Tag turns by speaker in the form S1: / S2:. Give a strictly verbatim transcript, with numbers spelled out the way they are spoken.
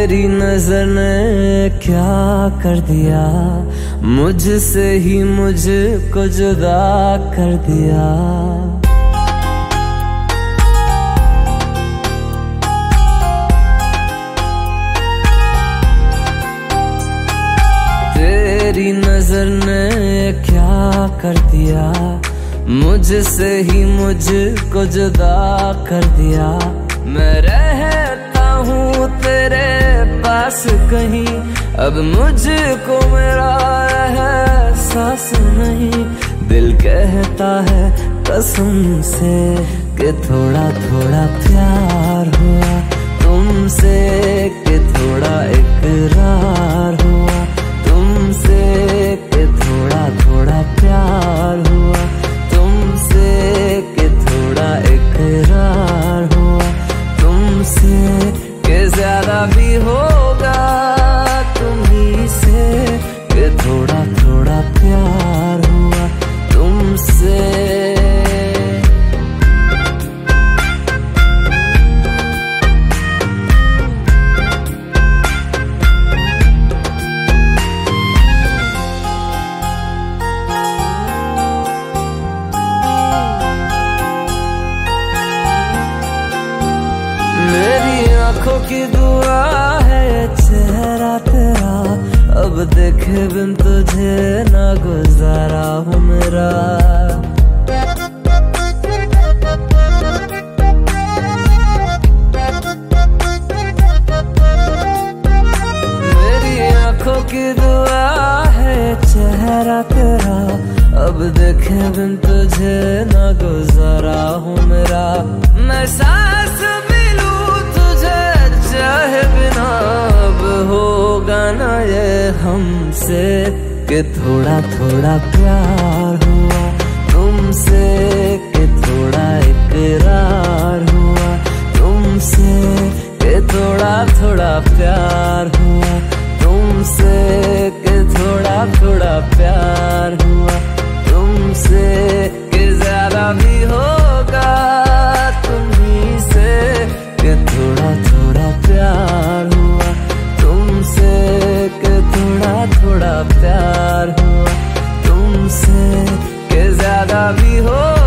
S1: तेरी नजर ने क्या कर दिया, मुझसे ही मुझको जुदा कर दिया। तेरी नजर ने क्या कर दिया, मुझसे ही मुझको जुदा कर दिया। मैं रहता हूँ तेरे पास कहीं, अब मुझको मेरा एहसास नहीं। दिल कहता है कसम से कि थोड़ा थोड़ा प्यार हुआ तुमसे, कि थोड़ा इकरार हुआ तुमसे, कि थोड़ा थोड़ा प्यार हुआ तुमसे, कि थोड़ा इकरार हुआ तुमसे, कि ज्यादा भी होगा तुम्ही से, कि थोड़ा थोड़ा प्यार हुआ तुमसे। मेरी आंखों की दुआ है चेहरा तेरा, अब देखे बिन तुझे ना गुजारा हूँ मेरा। मेरी आंखों की दुआ है चेहरा तेरा, अब देखे बिन तुझे ना गुजारा हूँ मेरा। मैं सांस चाहे बिना अब होगा ना ये हमसे, कि थोड़ा थोड़ा प्यार हुआ तुमसे, कि थोड़ा इकरार हुआ तुमसे, कि थोड़ा थोड़ा प्यार हुआ तुमसे, कि थोड़ा थोड़ा प्यार हुआ तुमसे, कि ज्यादा भी होगा तुम्ही से, कि थोड़ा थोड़ा प्यार हुआ तुमसे, कि थोड़ा थोड़ा प्यार हुआ तुमसे, कि ज्यादा भी हो